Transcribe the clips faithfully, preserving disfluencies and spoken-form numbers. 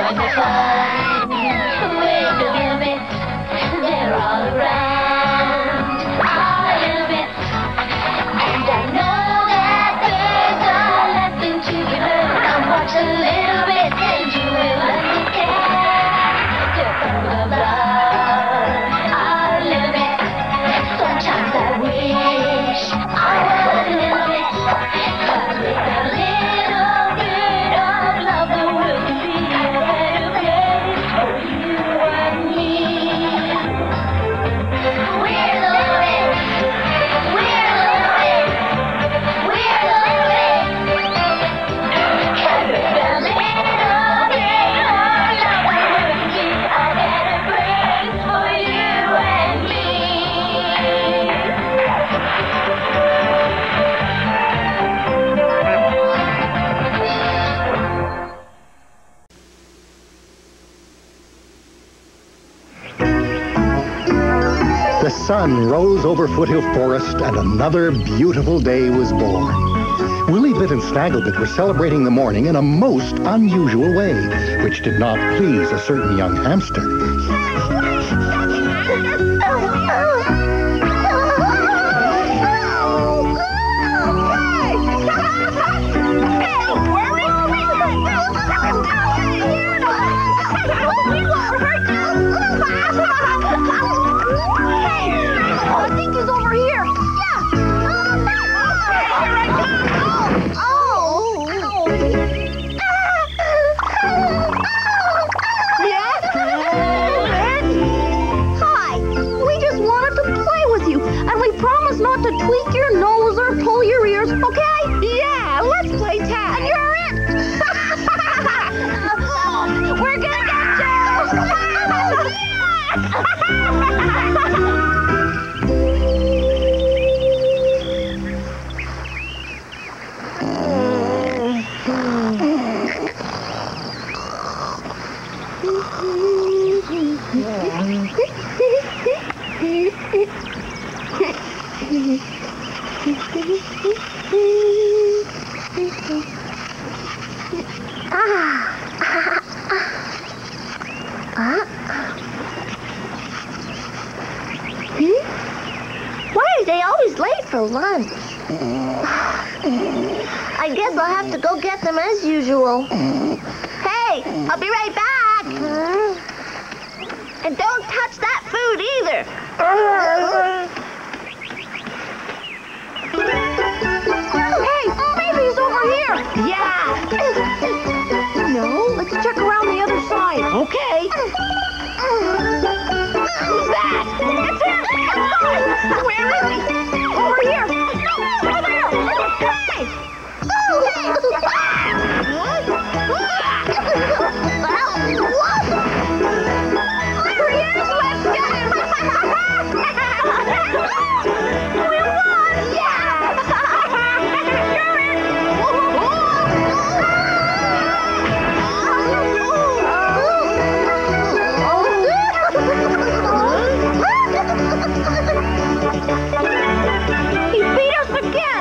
having the fun with the Lillibit. They're all around our Lillibit. And I know that there's a lesson to be learned. Come watch a little bit and you will understand. They're full of love, our Lillibit. Sometimes I wish I was a Lillibit. 'Cause with a little bit of love, the world can be a better place for you and me. We're the Lillibit. We're the Lillibit. We're the Lillibit. 'Cause with a little bit of love, the world can be a better place for you and me. The sun rose over Foothill Forest and another beautiful day was born. Willibit and Snagglebit were celebrating the morning in a most unusual way, which did not please a certain young hamster. I think he's over here. Yeah. Here I come. Oh. Hi. We just wanted to play with you, and we promise not to tweak your nose or pull your ears, okay? Yeah, let's play tag. And you're it. We're gonna get you. Why are they always late for lunch? I guess I'll have to go get them as usual. Hey, I'll be right back. And don't touch that food either. Hey, maybe he's over here. Yeah. No, let's check around the other side. Okay. Who's that? It's him! Where is he? Over here! No, over there! Hey! There he is! Let's get him! We won! Yeah! You're He beat us again!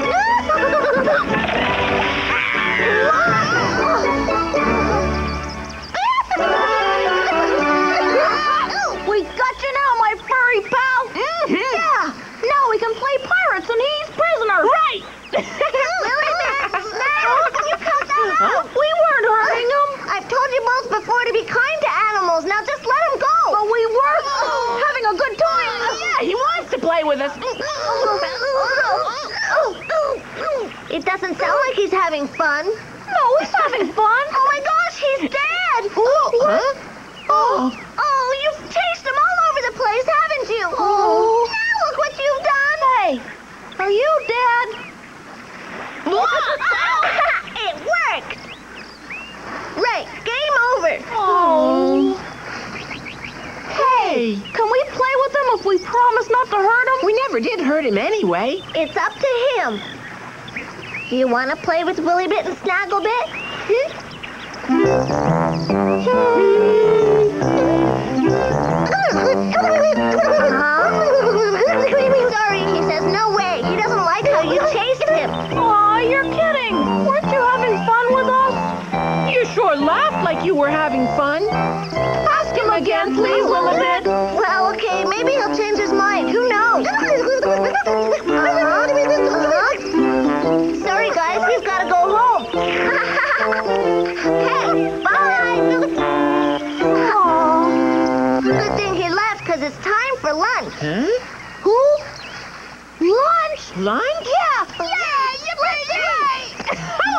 We got you now, my furry pal! Mm-hmm. Yeah! Now we can play pirates and he's prisoner! Right! Willibit, Snag, can you cut that out? We weren't hurting him! I've told you both before to be kind to animals. Now just let him go! But we were having a good time! Yeah, he wants to play with us! It doesn't sound like he's having fun. No, he's having fun. Oh my gosh, he's dead! Oh, huh? Oh, oh, you've chased him all over the place, haven't you? Oh. Now look what you've done! Hey, are you dead? It worked! Right, game over. Oh. Hey, can we play with him if we promise not to hurt him? We never did hurt him anyway. It's up to him. Do you want to play with Willibit and Snagglebit? Hmm? Sorry, he says no way. He doesn't like how you chased him. Aw, you're kidding. Weren't you having fun with us? You sure laughed like like you were having fun. Ask him again, please, Lillibit. Well, okay, maybe he'll change his mind. Who knows? Sorry, guys, we've got to go home. Hey, bye. Aww. Good thing he left, because it's time for lunch. Huh? Who? Lunch? Lunch? Yeah. Yeah, yippee-yay!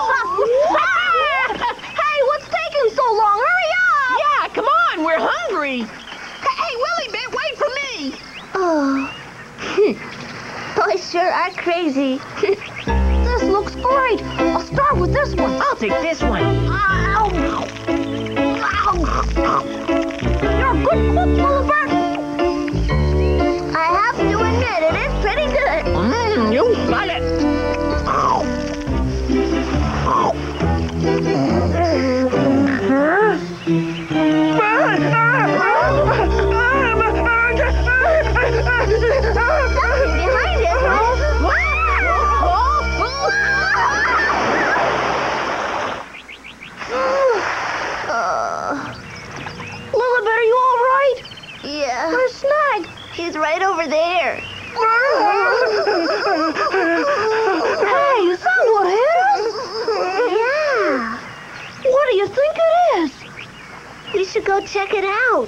Hey, what's taking so long? Hurry up! Yeah, come on, we're hungry. Hey, Willibit, wait for me. Oh. Boys sure are crazy. This looks great. I'll start with this one. I'll take this one. Ow. Ow. You're a good cook, Willibit. I have to admit, it is pretty good. Mmm, you got it. Behind it. Uh, Lillibit, are you all right? Yeah. Where's Snag? He's right over there. Hey, is that what hit us? Yeah. What do you think it is? We should go check it out.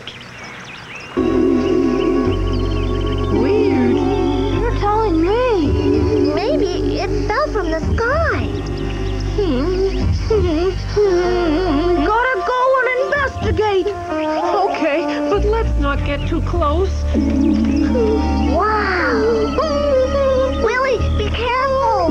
Weird. You're telling me. Maybe it fell from the sky. We gotta go and investigate. Okay, but let's not get too close. Wow. Willie, be careful.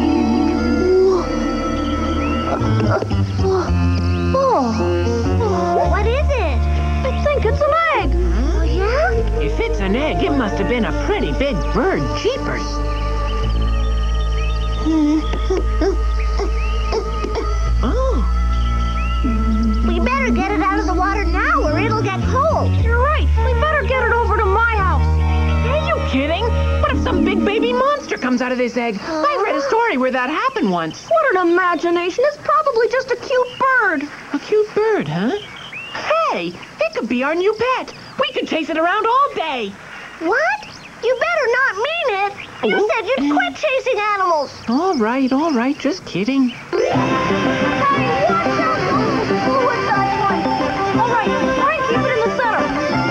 Oh. What is it? I think it's an egg. Oh, yeah? If it's an egg, it must have been a pretty big bird. Jeepers. Oh. We better get it out of the water now or it'll get cold. You're right. We better get it over to my house. Are you kidding? What if some big baby monster comes out of this egg? I read a story where that happened once. What an imagination. It's probably just a cute bird. A cute bird, huh? Hey, it could be our new pet. We could chase it around all day. What? You better not mean it. You Oh. said you'd quit chasing animals. All right, all right, just kidding. Hey, watch out. Oh, it's that one. All right, try and keep it in the center.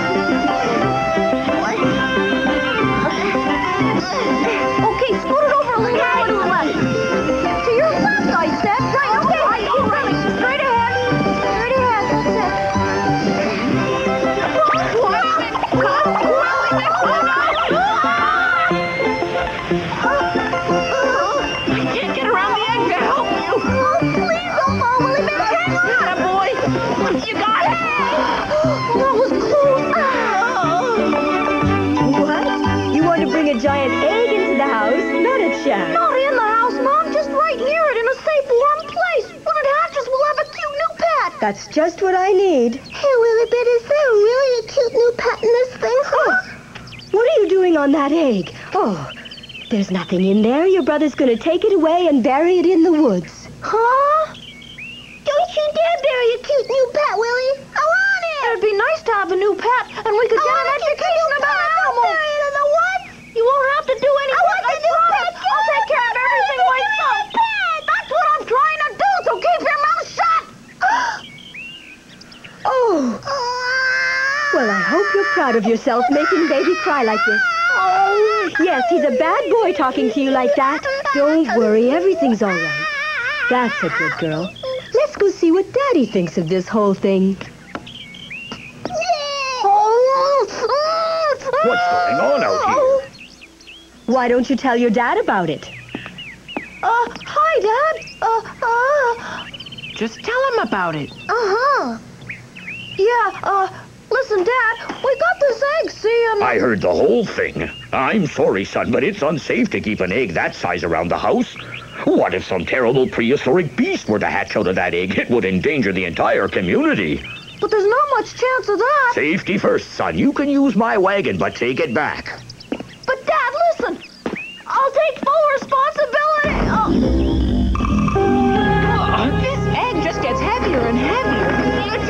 Okay, scoot it over a little more to the left. To your left, I said. Right, okay. Right, keep running. Straight ahead. Straight ahead, I can't get around the egg to help you. Oh, please don't fall, Willibit. Hang on. Attaboy. You got it. That was close. What? You want to bring a giant egg into the house, not a shack? Not in the house, Mom. Just right near it in a safe, warm place. When it hatches, we'll have a cute new pet. That's just what I need. Hey, Willibit, is there really a cute new pet in this thing? Huh? What are you doing on that egg? Oh, there's nothing in there. Your brother's going to take it away and bury it in the woods. Huh? Don't you dare bury a cute new pet, Willie. I want it. It'd be nice to have a new pet, and we could get an education about animals. Bury it in the woods. You won't have to do anything. I want the new pet. I'll take care of everything myself. That's what I'm trying to do, so keep your mouth shut. Oh. Well, I hope you're proud of yourself making baby cry like this. Oh. Yes, he's a bad boy talking to you like that. Don't worry, everything's all right. That's a good girl. Let's go see what Daddy thinks of this whole thing. What's going on out here? Why don't you tell your dad about it? Uh, hi, Dad. Uh, uh, Just tell him about it. uh-huh. Yeah, uh, listen, Dad, we got this egg, see, um... I heard the whole thing. I'm sorry, son, but it's unsafe to keep an egg that size around the house. What if some terrible prehistoric beast were to hatch out of that egg? It would endanger the entire community. But there's not much chance of that. Safety first, son. You can use my wagon, but take it back. But, Dad, listen. I'll take full responsibility. Oh. Uh, this egg just gets heavier and heavier. It's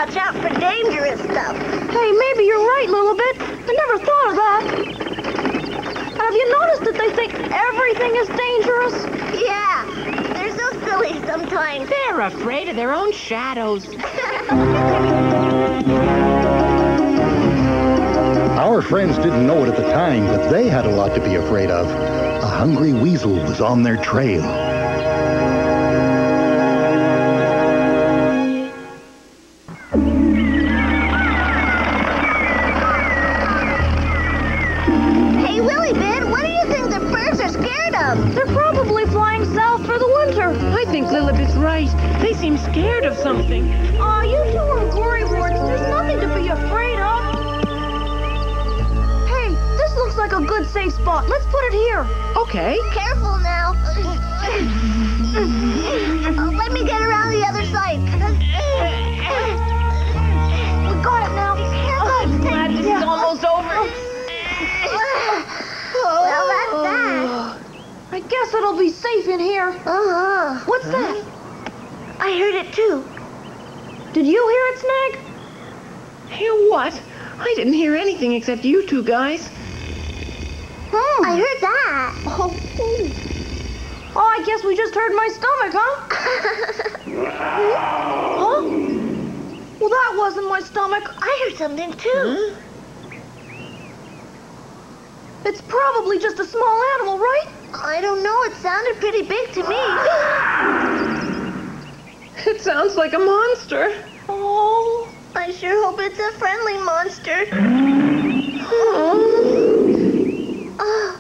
watch out for dangerous stuff. Hey, maybe you're right, Lillibit. I never thought of that. Have you noticed that they think everything is dangerous? Yeah, they're so silly sometimes. They're afraid of their own shadows. Our friends didn't know it at the time, but they had a lot to be afraid of. A hungry weasel was on their trail. Hey, Willibit, what do you think the birds are scared of? They're probably flying south for the winter. I think Lillibit's right. They seem scared of something. Aw, you two are worrywarts. There's nothing to be afraid of. Hey, this looks like a good safe spot. Let's put it here. Okay. Careful now. Uh, let me get around the other side. We got it now. I'm glad this is almost over. Well, that's that. I guess it'll be safe in here. Uh-huh. What's that? I heard it too. Did you hear it, Snag? Hear what? I didn't hear anything except you two guys. Hmm. I heard that. Oh. Oh, I guess we just heard my stomach, huh? Huh? Well, that wasn't my stomach. I heard something too. It's probably just a small animal, right? I don't know. It sounded pretty big to me. It sounds like a monster. Oh, I sure hope it's a friendly monster. Oh. Oh.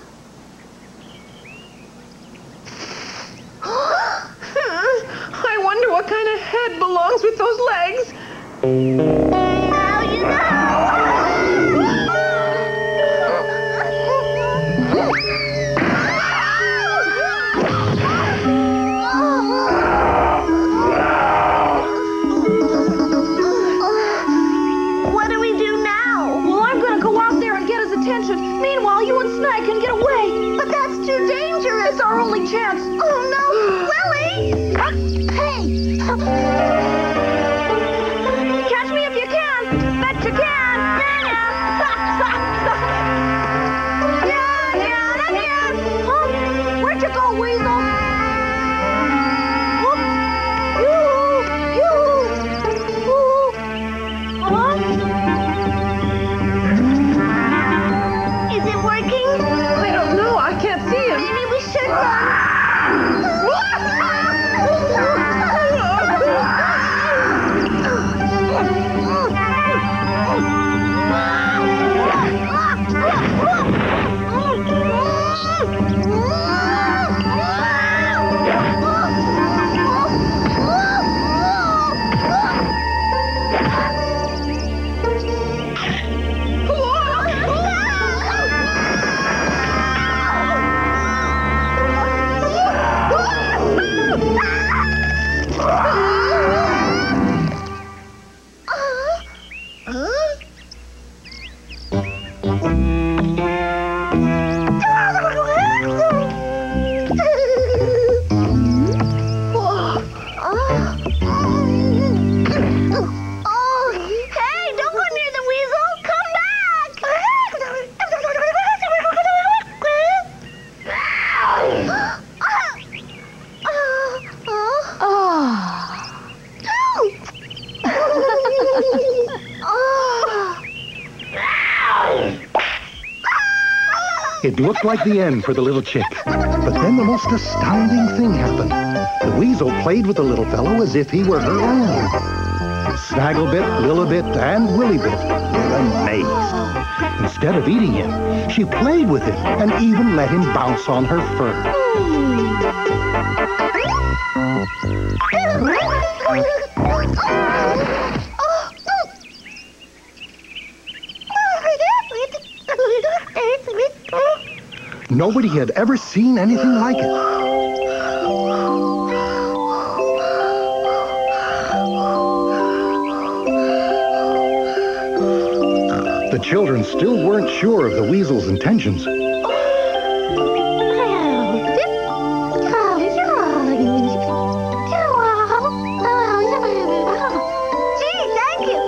I wonder what kind of head belongs with those legs. Now you What do we do now? Well, I'm gonna go out there and get his attention. Meanwhile, you and Snag can get away. But that's too dangerous. It's our only chance. Oh, no. Willie! Hey! Catch me if you can. Bet you can. Yeah, yeah, yeah. Huh? Where'd you go, Weasel? Huh? You, you. Ooh. Huh? Is it working? I don't know. I can't see him. Maybe we should run. It looked like the end for the little chick. But then the most astounding thing happened. The weasel played with the little fellow as if he were her own. Snagglebit, Lillibit, and Willibit were amazed. Instead of eating him, she played with him and even let him bounce on her fur. Nobody had ever seen anything like it. The children still weren't sure of the weasel's intentions. Gee, thank you.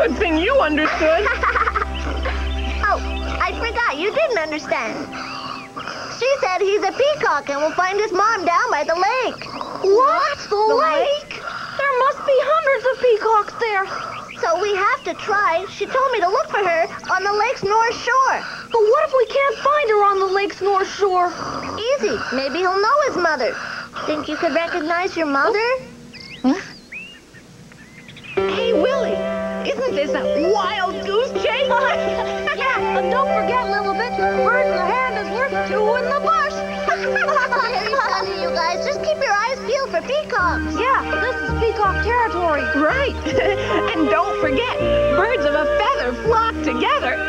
Good thing you understood. Oh, I forgot. You didn't understand. She said he's a peacock and will find his mom down by the lake. What? The, the lake? lake? There must be hundreds of peacocks there. So we have to try. She told me to look for her on the lake's north shore. But what if we can't find her on the lake's north shore? Easy. Maybe he'll know his mother. Think you could recognize your mother? Huh? Hey, Willie, isn't this a wild goose chase? Yeah, and don't forget, Lillibit, bird in the hand is worth two in the bush. Very funny, you guys. Just keep your eyes peeled for peacocks. Yeah, this is peacock territory. Right. And don't forget, birds of a feather flock together.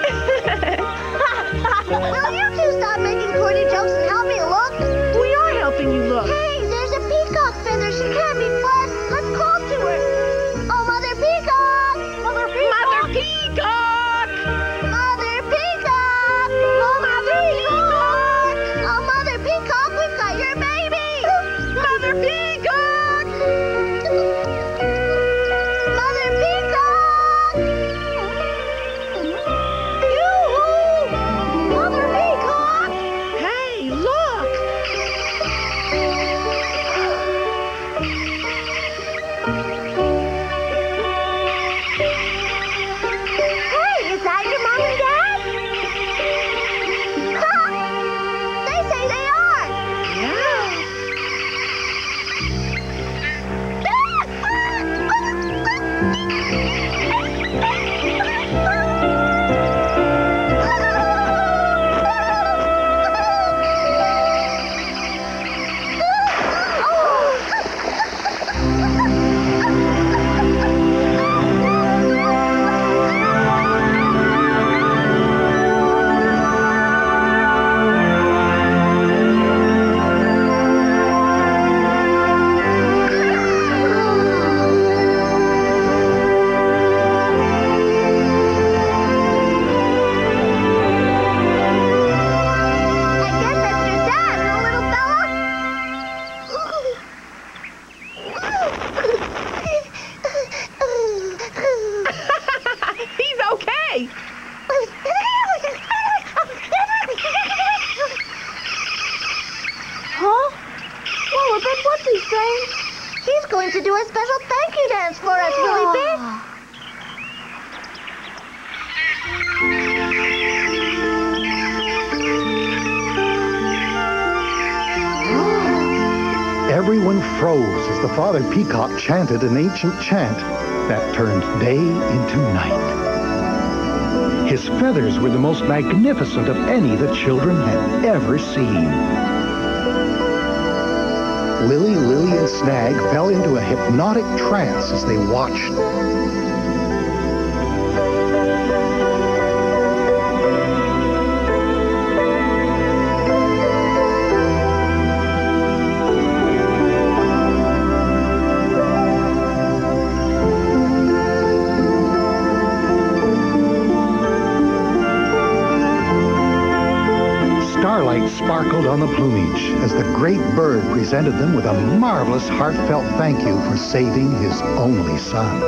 Will you two stop making corny jokes and help me look? We are helping you look. Hey, there's a peacock feather. She can't be far. Let's call to her. Oh, Mother Peacock! Mother Peacock! Mother Peacock! Mother Peacock! Mother Peacock! Oh, Mother Peacock, we've got your baby! Mother Peacock! Mother Peacock! Yoo-hoo! Mother Peacock! Hey, look! Hey, is that your mom and dad? Huh? They say they are. Yeah. I guess that's your dad, huh, little fella? He's okay. Huh? Willibit, what's he saying? He's going to do a special thank you dance for us, Willibit. Everyone froze as the father peacock chanted an ancient chant that turned day into night. His feathers were the most magnificent of any the children had ever seen. Willie, Lily, and Snag fell into a hypnotic trance as they watched. Starlight sparkled on the plumage as the great bird presented them with a marvelous heartfelt thank you for saving his only son.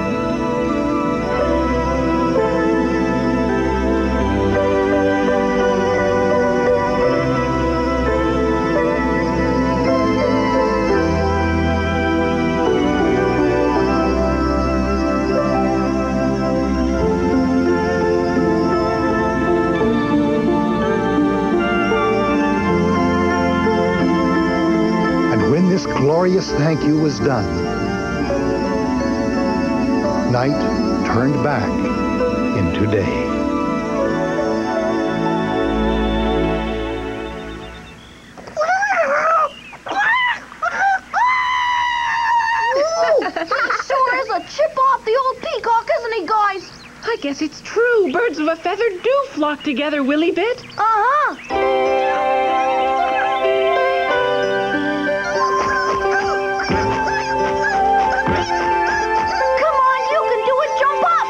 When this glorious thank you was done, night turned back into day. He sure is a chip off the old peacock, isn't he, guys? I guess it's true. Birds of a feather do flock together, Willibit. Uh-huh. Come on, you can do it. Jump up.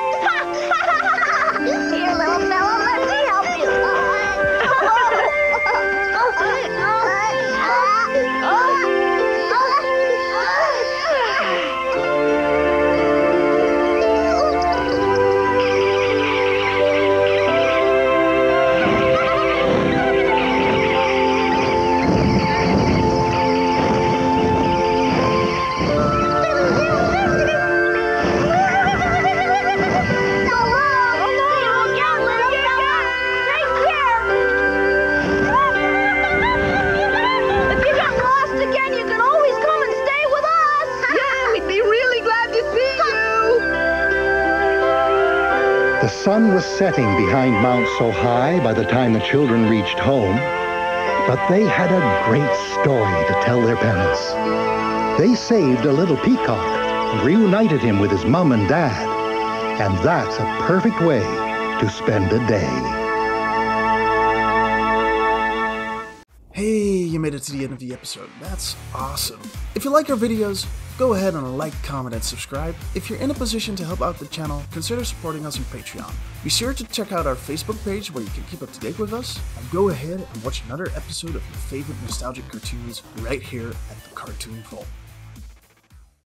Here, little fella, let me help you. sun was setting behind Mount So High by the time the children reached home, but they had a great story to tell their parents. They saved a little peacock and reunited him with his mom and dad, and that's a perfect way to spend a day. Hey, you made it to the end of the episode. That's awesome. If you like our videos, go ahead and like, comment, and subscribe. If you're in a position to help out the channel, consider supporting us on Patreon. Be sure to check out our Facebook page where you can keep up to date with us, and go ahead and watch another episode of your favorite nostalgic cartoons right here at the Cartoon Vault.